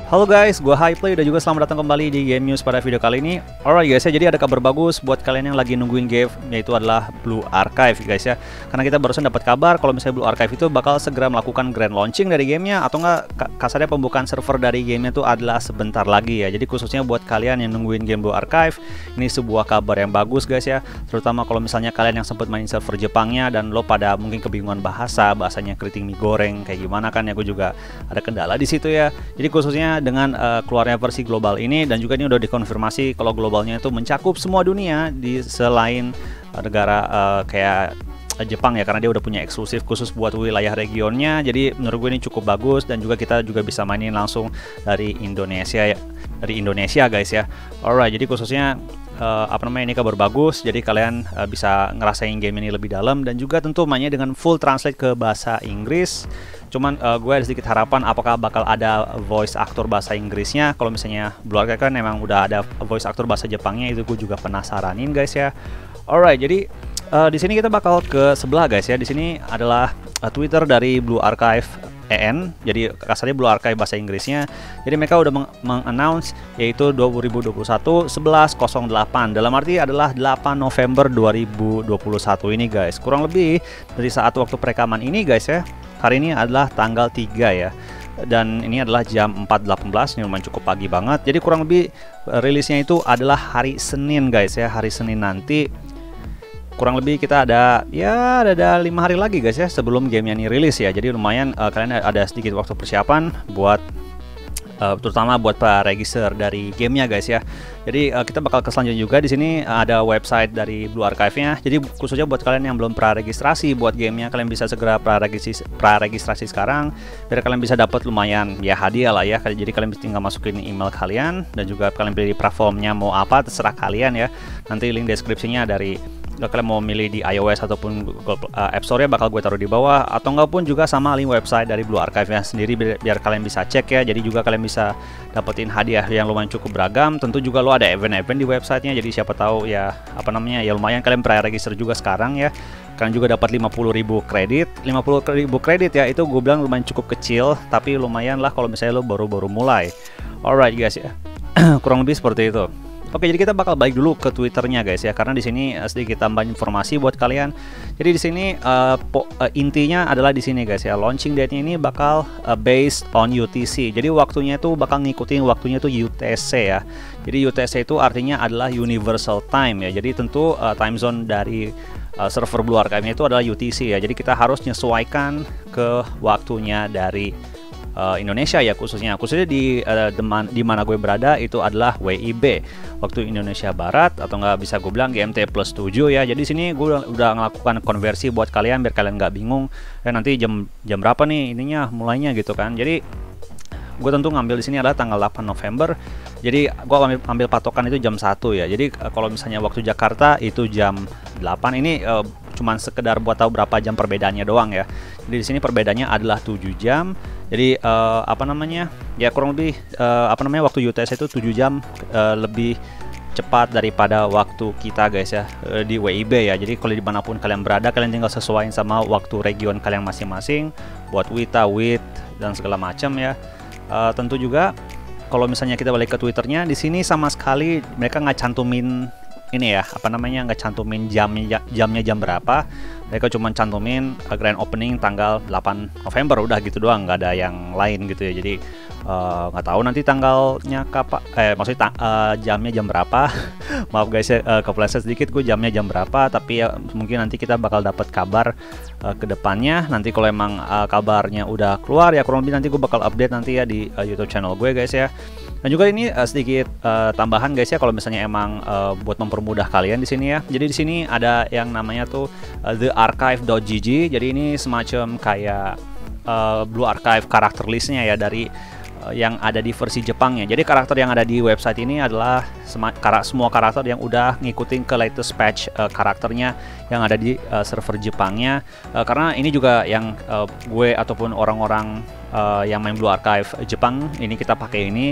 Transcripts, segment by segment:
Halo guys, gua Highplay dan juga selamat datang kembali di Game News pada video kali ini. Alright guys ya, jadi ada kabar bagus buat kalian yang lagi nungguin game, yaitu adalah Blue Archive guys ya. Karena kita barusan dapat kabar kalau misalnya Blue Archive itu bakal segera melakukan grand launching dari gamenya, atau enggak kasarnya pembukaan server dari gamenya itu adalah sebentar lagi ya. Jadi khususnya buat kalian yang nungguin game Blue Archive, ini sebuah kabar yang bagus guys ya. Terutama kalau misalnya kalian yang sempat main server Jepangnya dan lo pada mungkin kebingungan bahasanya keriting mie goreng kayak gimana kan ya, gue juga ada kendala di situ ya. Jadi khususnya dengan keluarnya versi global ini, dan juga ini udah dikonfirmasi kalau globalnya itu mencakup semua dunia di selain negara kayak Jepang ya, karena dia udah punya eksklusif khusus buat wilayah regionnya. Jadi menurut gue ini cukup bagus, dan juga kita juga bisa mainin langsung dari Indonesia ya, guys ya. Alright, jadi khususnya ini kabar bagus. Jadi kalian bisa ngerasain game ini lebih dalam, dan juga tentu mainnya dengan full translate ke bahasa Inggris. Cuman gue ada sedikit harapan apakah bakal ada voice aktor bahasa Inggrisnya. Kalau misalnya Blue Archive kan memang udah ada voice aktor bahasa Jepangnya, itu gue juga penasaranin guys ya. Alright, jadi di sini kita bakal ke sebelah guys ya. Di sini adalah Twitter dari Blue Archive EN, jadi kasarnya Blue Archive bahasa Inggrisnya. Jadi mereka udah mengannounce yaitu 2021 11.08, dalam arti adalah 8 November 2021 ini guys. Kurang lebih dari saat waktu perekaman ini guys ya. Hari ini adalah tanggal 3 ya. Dan ini adalah jam 4.18, ini lumayan cukup pagi banget. Jadi kurang lebih rilisnya itu adalah hari Senin guys ya. Hari Senin nanti. Kurang lebih kita ada 5 hari lagi guys ya sebelum gamenya ini rilis ya. Jadi lumayan kalian ada sedikit waktu persiapan buat terutama buat pra-register dari gamenya guys ya. Jadi kita bakal ke selanjutnya juga. Di sini ada website dari Blue Archive-nya. Jadi khususnya buat kalian yang belum pra-registrasi buat gamenya, kalian bisa segera pra-registrasi sekarang biar kalian bisa dapat lumayan ya hadiah lah ya. Jadi kalian tinggal masukin email kalian, dan juga kalian pilih platformnya mau apa, terserah kalian ya. Nanti link deskripsinya dari kalian mau milih di iOS ataupun Google App Store ya, bakal gue taruh di bawah, atau enggak pun juga sama link website dari Blue Archive-nya sendiri biar kalian bisa cek ya. Jadi juga kalian bisa dapetin hadiah yang lumayan cukup beragam. Tentu juga lo ada event-event di websitenya, jadi siapa tahu ya ya lumayan kalian pre-register juga sekarang ya. Kalian juga dapat 50.000 kredit. 50.000 kredit ya, itu gue bilang lumayan cukup kecil, tapi lumayan lah kalau misalnya lo baru-baru mulai. Alright guys ya. Kurang lebih seperti itu. Oke, jadi kita bakal balik dulu ke Twitternya guys ya, karena di sini sedikit tambah informasi buat kalian. Jadi di sini intinya adalah di sini guys ya, launching date-nya ini bakal based on UTC. Jadi waktunya itu bakal ngikutin waktunya itu UTC ya. Jadi UTC itu artinya adalah Universal Time ya. Jadi tentu time zone dari server Blue Archive-nya itu adalah UTC ya. Jadi kita harus menyesuaikan ke waktunya dari Indonesia ya, khususnya di mana gue berada itu adalah WIB, waktu Indonesia Barat, atau nggak bisa gue bilang GMT plus 7 ya. Jadi sini gue udah melakukan konversi buat kalian biar kalian nggak bingung nanti jam berapa nih ininya mulainya gitu kan. Jadi gue tentu ngambil di sini adalah tanggal 8 November. Jadi gue ambil patokan itu jam 1 ya. Jadi kalau misalnya waktu Jakarta itu jam 8. Ini cuman sekedar buat tahu berapa jam perbedaannya doang ya. Jadi di sini perbedaannya adalah 7 jam. Jadi ya kurang lebih waktu UTC itu 7 jam lebih cepat daripada waktu kita guys ya di WIB ya. Jadi kalau dimanapun kalian berada, kalian tinggal sesuaiin sama waktu region kalian masing-masing buat WITA, WIT dan segala macam ya. Tentu juga kalau misalnya kita balik ke Twitternya, di sini sama sekali mereka nggak cantumin ini ya, nggak cantumin jamnya jam berapa. Mereka cuma cantumin grand opening tanggal 8 November, udah gitu doang, nggak ada yang lain gitu ya. Jadi nggak tahu nanti tanggalnya kapan, maksudnya jamnya jam berapa. Maaf guys ya, kepleset sedikit gue jamnya jam berapa, tapi ya mungkin nanti kita bakal dapat kabar ke depannya. Nanti kalau emang kabarnya udah keluar ya, kurang lebih nanti gue bakal update nanti ya di YouTube channel gue guys ya. Dan juga ini sedikit tambahan guys ya, kalau misalnya emang buat mempermudah kalian di sini ya. Jadi di sini ada yang namanya tuh thearchive.gg. Jadi ini semacam kayak Blue Archive karakter listnya ya dari yang ada di versi Jepangnya. Jadi karakter yang ada di website ini adalah semua karakter yang udah ngikutin ke latest patch karakternya yang ada di server Jepangnya. Karena ini juga yang gue ataupun orang-orang yang main Blue Archive Jepang ini kita pakai ini.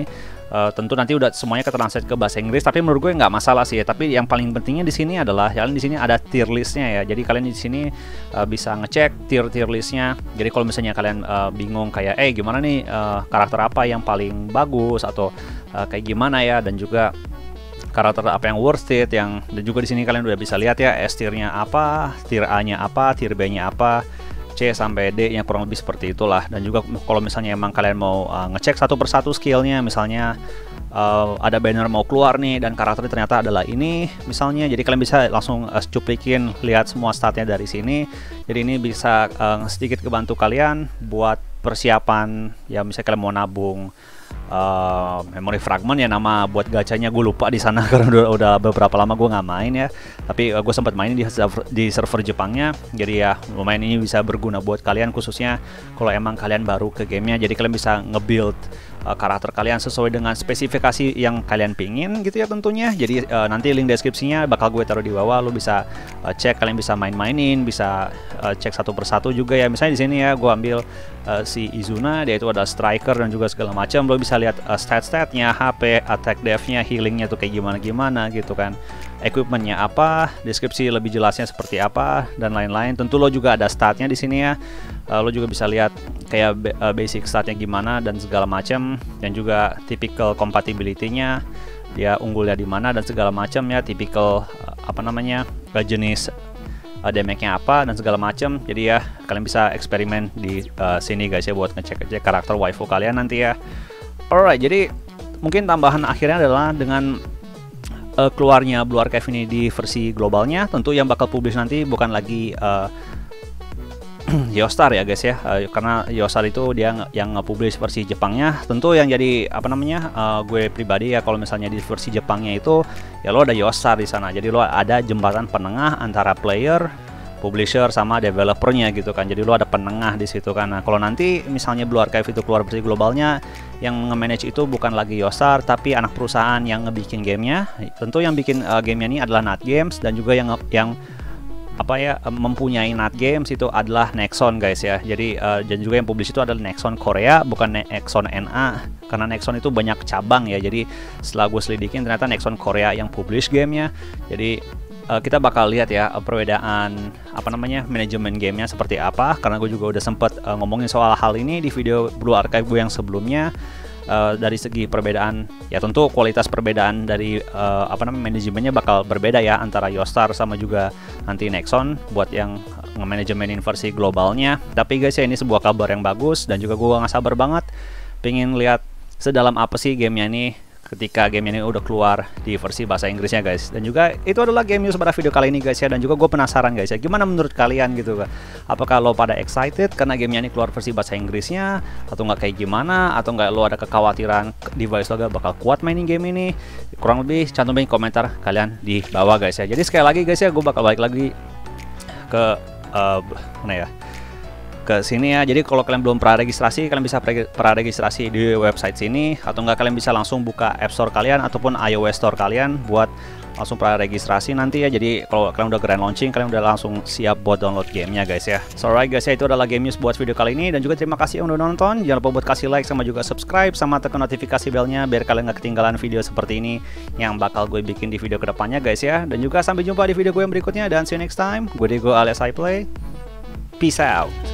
Tentu nanti udah semuanya ketranslate ke bahasa Inggris, tapi menurut gue nggak masalah sih ya. Tapi yang paling pentingnya di sini adalah kalian di sini ada tier listnya ya. Jadi kalian di sini bisa ngecek tier listnya. Jadi kalau misalnya kalian bingung kayak gimana nih karakter apa yang paling bagus atau kayak gimana ya, dan juga karakter apa yang worth it, dan juga di sini kalian udah bisa lihat ya S tiernya apa, tier A-nya apa, tier B-nya apa, C sampai D-nya kurang lebih seperti itulah. Dan juga kalau misalnya emang kalian mau ngecek satu persatu skillnya, misalnya ada banner mau keluar nih dan karakternya ternyata adalah ini misalnya, jadi kalian bisa langsung cuplikin lihat semua statnya dari sini. Jadi ini bisa sedikit kebantu kalian buat persiapan ya, misalnya kalian mau nabung memory fragment ya, nama buat gacanya gue lupa di sana karena udah beberapa lama gue nggak main ya, tapi gue sempat main di server Jepangnya. Jadi ya lumayan ini bisa berguna buat kalian, khususnya kalau emang kalian baru ke gamenya. Jadi kalian bisa nge-build karakter kalian sesuai dengan spesifikasi yang kalian pingin gitu ya tentunya. Jadi nanti link deskripsinya bakal gue taruh di bawah, lo bisa cek, kalian bisa mainin, bisa cek satu persatu juga ya. Misalnya di sini ya gue ambil si Izuna, dia itu ada striker dan juga segala macam. Lo bisa lihat stat-statnya, HP, attack def-nya, healingnya tuh kayak gimana gitu kan, equipmentnya apa, deskripsi lebih jelasnya seperti apa, dan lain-lain. Tentu lo juga ada statnya di sini ya. Lo juga bisa lihat kayak basic statnya gimana dan segala macam, dan juga typical compatibility-nya, dia unggulnya di mana dan segala macam ya, typical apa namanya, jenis damage-nya apa dan segala macam. Jadi ya kalian bisa eksperimen di sini guys ya, buat ngecek karakter waifu kalian nanti ya. Alright, jadi mungkin tambahan akhirnya adalah dengan keluarnya Blue Archive ini di versi globalnya, tentu yang bakal publish nanti bukan lagi Yoastar ya guys ya, karena Yoastar itu dia yang nge-publish versi Jepangnya. Tentu yang jadi apa namanya, gue pribadi ya, kalau misalnya di versi Jepangnya itu ya lo ada Yoastar di sana. Jadi lo ada jembatan penengah antara player, publisher sama developernya gitu kan. Jadi lo ada penengah di situ kan. Nah, kalau nanti misalnya Blue Archive itu keluar versi globalnya, yang nge-manage itu bukan lagi Yoastar tapi anak perusahaan yang ngebikin gamenya. Tentu yang bikin gamenya ini adalah Nat Games, dan juga yang apa ya, mempunyai Nat Games itu adalah Nexon guys ya. Jadi dan juga yang publish itu adalah Nexon Korea, bukan Nexon NA, karena Nexon itu banyak cabang ya. Jadi setelah gue selidikin ternyata Nexon Korea yang publish gamenya. Jadi kita bakal lihat ya perbedaan apa namanya, manajemen gamenya seperti apa, karena gue juga udah sempet ngomongin soal hal ini di video Blue Archive gue yang sebelumnya. Dari segi perbedaan ya, tentu kualitas perbedaan dari apa namanya, manajemennya bakal berbeda ya antara Yoastar sama juga nanti Nexon buat yang nge-manajemenin versi globalnya. Tapi guys ya, ini sebuah kabar yang bagus, dan juga gue nggak sabar banget pengen lihat sedalam apa sih gamenya ini ketika game ini udah keluar di versi bahasa Inggrisnya guys. Dan juga itu adalah game news pada video kali ini guys ya. Dan juga gue penasaran guys ya, gimana menurut kalian gitu kan, apakah lo pada excited karena gamenya ini keluar versi bahasa Inggrisnya, atau nggak kayak gimana, atau nggak lo ada kekhawatiran device lo gak bakal kuat mainin game ini? Kurang lebih cantumin komentar kalian di bawah guys ya. Jadi sekali lagi guys ya, gue bakal balik lagi ke mana ya, ke sini ya. Jadi kalau kalian belum praregistrasi, kalian bisa praregistrasi di website sini, atau enggak kalian bisa langsung buka App Store kalian ataupun iOS Store kalian buat langsung praregistrasi nanti ya. Jadi kalau kalian udah grand launching, kalian udah langsung siap buat download gamenya guys ya. So alright guys ya, itu adalah game news buat video kali ini, dan juga terima kasih yang udah nonton. Jangan lupa buat kasih like sama juga subscribe, sama tekan notifikasi belnya biar kalian gak ketinggalan video seperti ini yang bakal gue bikin di video kedepannya guys ya. Dan juga sampai jumpa di video gue yang berikutnya, dan see you next time. Gue Diego alias iPlay. Peace out.